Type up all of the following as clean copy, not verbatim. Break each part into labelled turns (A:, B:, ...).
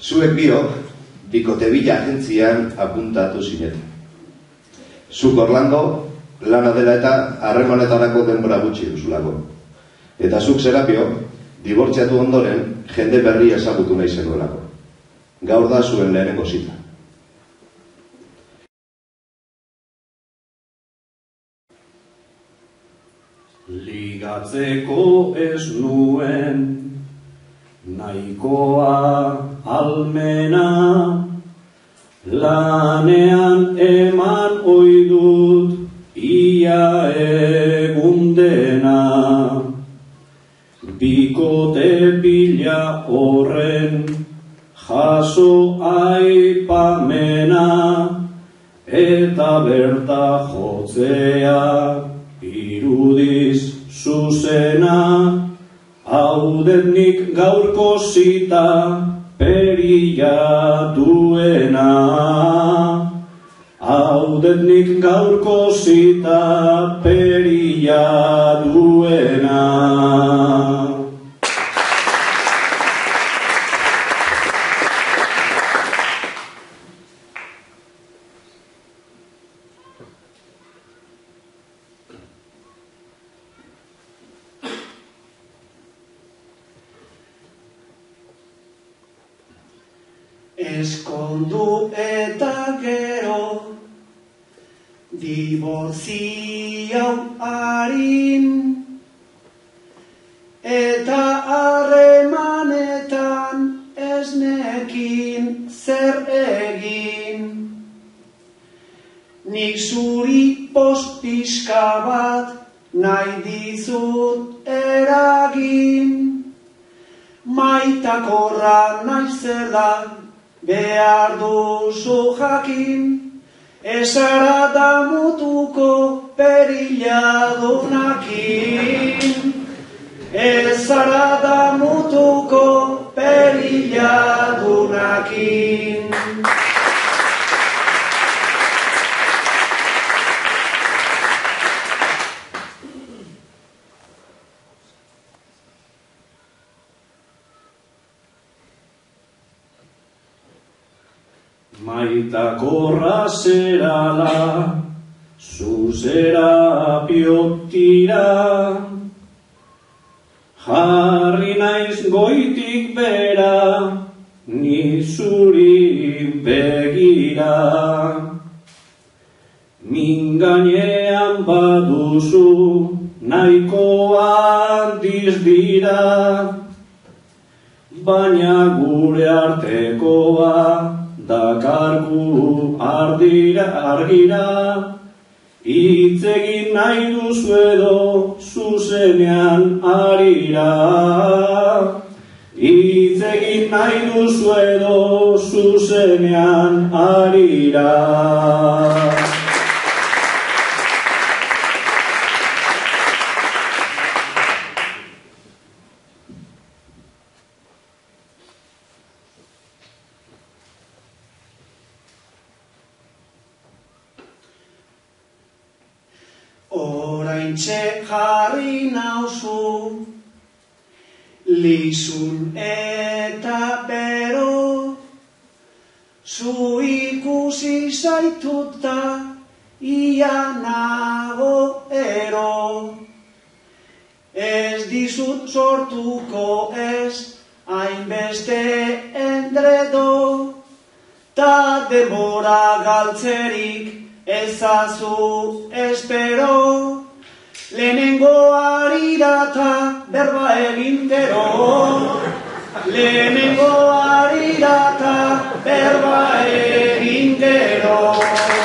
A: Zuek biok, bikotebila agentzian apuntatu zineten. Zuk Orlando, lana dela eta harremanetarako denbora gutxi duzulako. Eta zuk Serapio, dibortziatu ondoren, jende berri ezagutu nahi zenuelako. Gaur da zuen lehenengo zita.
B: Ligatzeko ez nuen nahikoa almena, lanean eman oidut ia egundena. Bikote pila horren jaso aipamena, eta berta jotzea irudiz zuzena. Haudet gaurko zita perilla duena. Haudet gaurko zita perilla duena.
C: Eskondu eta gero dibortziau harin, eta harremanetan ez nekin zer egin. Nik zuri post pixka bat nahi dizut eragin, maitakorra naizela behar duzu jakin, ezara damutuko perilla dunakin. Ezara damutuko perilla dunakin.
B: Maitakorra zerala, zu Serapio tira, jarri naiz goitik bera, ni zuri begira. Min gainean baduzu nahikoa dizdira, baina gure artekoa dakargu argira. Hitz egin nahi duzu edo zuzenean arira. Hitz egin nahi duzu edo zuzenean arira.
C: Oraintxe jarri nauzu, lizun eta bero, zu ikusi zaituta ia nago ero. Ez dizut sortuko ez hainbeste endredo, ta denbora galtzerik ezazu espero. Lehenengo arirata berba egintero. Lehenengo arirata berba egintero.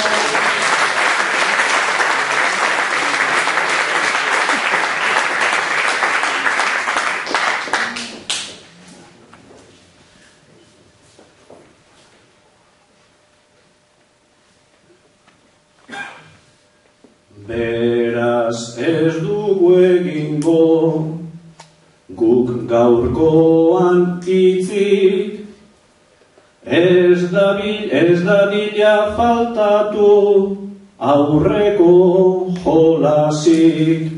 B: Beraz ez dugu egingo guk gaurkoan hitzik, ez dadila faltatu aurreko jolasik.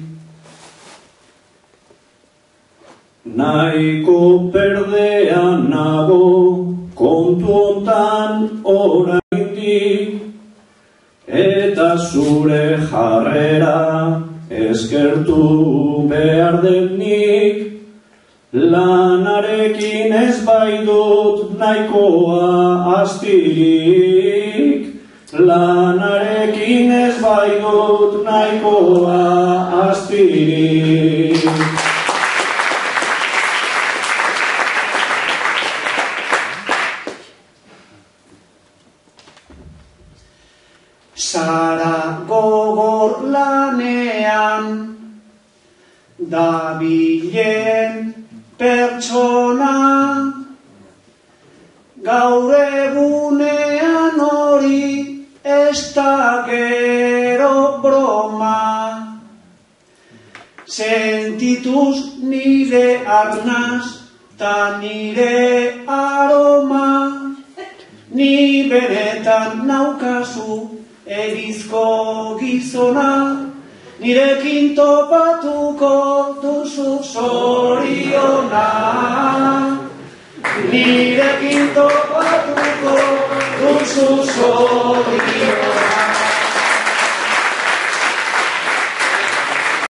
B: Nahiko perdean nago kontu hontan oraindik, eta zure jarrera eskertu behar denik, lanarekin ez baidut nahikoa astirik, lanarekin ez baidut nahikoa astirik.
C: Zara gogor lanean dabilen pertsona, gaur egunean hori ez da gero broma. Sentituz nire arnaz ta nire aroma, ni benetan naukazu erizko gizona, nirekin topatuko duzu zoriona. Nirekin topatuko duzu zoriona.